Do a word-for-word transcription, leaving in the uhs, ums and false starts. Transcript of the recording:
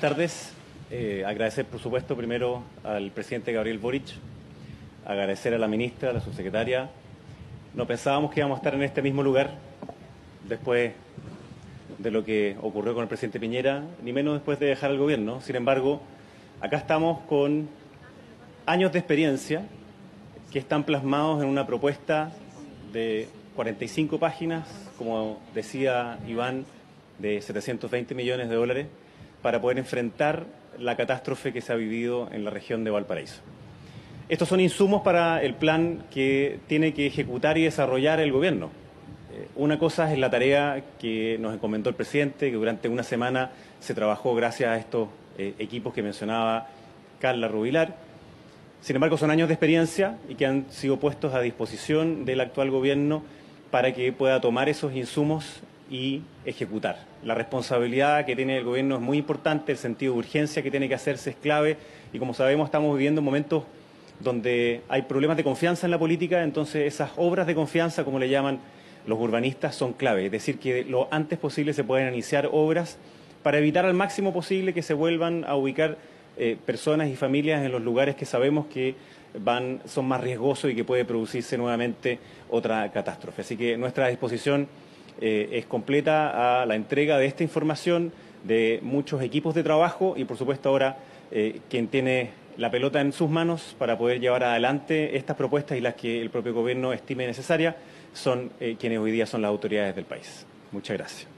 tardes. Eh, agradecer, por supuesto, primero al presidente Gabriel Boric, agradecer a la ministra, a la subsecretaria. No pensábamos que íbamos a estar en este mismo lugar después de lo que ocurrió con el presidente Piñera, ni menos después de dejar el gobierno. Sin embargo, acá estamos con años de experiencia que están plasmados en una propuesta de cuarenta y cinco páginas, como decía Iván, de setecientos veinte millones de dólares, para poder enfrentar la catástrofe que se ha vivido en la región de Valparaíso. Estos son insumos para el plan que tiene que ejecutar y desarrollar el gobierno. Eh, una cosa es la tarea que nos encomendó el presidente, que durante una semana se trabajó gracias a estos eh, equipos que mencionaba Carla Rubilar. Sin embargo, son años de experiencia y que han sido puestos a disposición del actual gobierno para que pueda tomar esos insumos y ejecutar. La responsabilidad que tiene el gobierno es muy importante, el sentido de urgencia que tiene que hacerse es clave y, como sabemos, estamos viviendo momentos donde hay problemas de confianza en la política, entonces esas obras de confianza, como le llaman los urbanistas, son clave. Es decir, que lo antes posible se pueden iniciar obras para evitar al máximo posible que se vuelvan a ubicar eh, personas y familias en los lugares que sabemos que van, son más riesgosos y que puede producirse nuevamente otra catástrofe. Así que nuestra disposición eh, es completa a la entrega de esta información, de muchos equipos de trabajo y, por supuesto, ahora eh, quien tiene la pelota en sus manos para poder llevar adelante estas propuestas y las que el propio gobierno estime necesarias son eh, quienes hoy día son las autoridades del país. Muchas gracias.